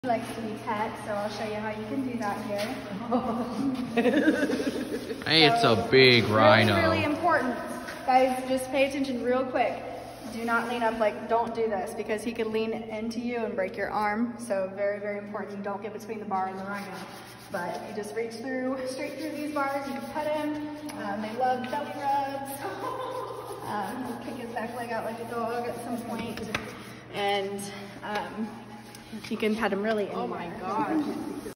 He likes to be pet, so I'll show you how you can do that here. Hey, it's a big rhino. Really important. Guys, just pay attention real quick. Do not lean up, like, don't do this because he could lean into you and break your arm. So very, very important. You don't get between the bar and the rhino. But you just reach through, straight through these bars. You can pet him. They love belly rubs. He'll kick his back leg out like a dog at some point. And you can pet him really anywhere. Oh my gosh.